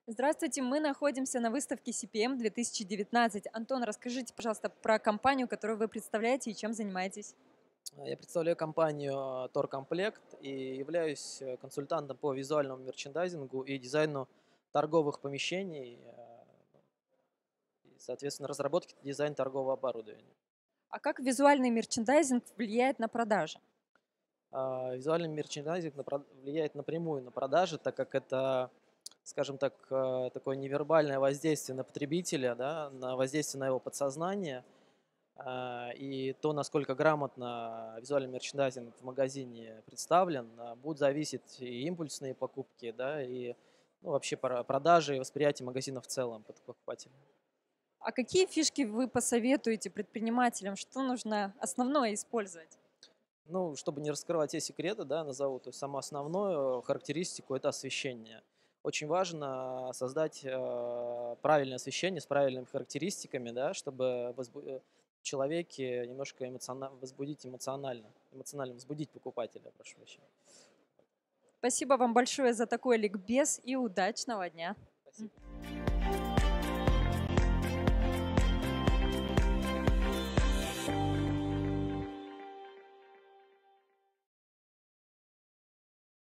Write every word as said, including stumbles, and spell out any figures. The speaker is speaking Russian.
Здравствуйте, мы находимся на выставке си пи эм две тысячи девятнадцать. Антон, расскажите, пожалуйста, про компанию, которую вы представляете и чем занимаетесь. А, Я представляю компанию Торкомплект и являюсь э, консультантом по визуальному мерчендайзингу и дизайну торговых помещений, э, и, соответственно, разработке и дизайн торгового оборудования. А как визуальный мерчендайзинг влияет на продажи? А, Визуальный мерчендайзинг напра- влияет напрямую на продажи, так как это, скажем так, э, такое невербальное воздействие на потребителя, да, на воздействие на его подсознание. А, И то, насколько грамотно визуальный мерчендайзинг в магазине представлен, а, будут зависеть и импульсные покупки, да, и ну, вообще про- продажи и восприятие магазина в целом под покупателя. А какие фишки вы посоветуете предпринимателям, что нужно основное использовать? Ну, чтобы не раскрывать все секреты, да, назову, то есть самую основную характеристику – это освещение. Очень важно создать э, правильное освещение с правильными характеристиками, да, чтобы возбу- э, в человеке немножко эмоциона- возбудить эмоционально, эмоционально возбудить покупателя, прошу прощения. Спасибо вам большое за такой ликбез и удачного дня. Спасибо.